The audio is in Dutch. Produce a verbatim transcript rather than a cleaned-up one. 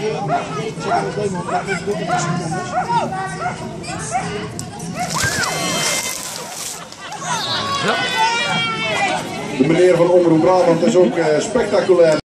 De meneer van Omroep Brabant is ook uh, spectaculair.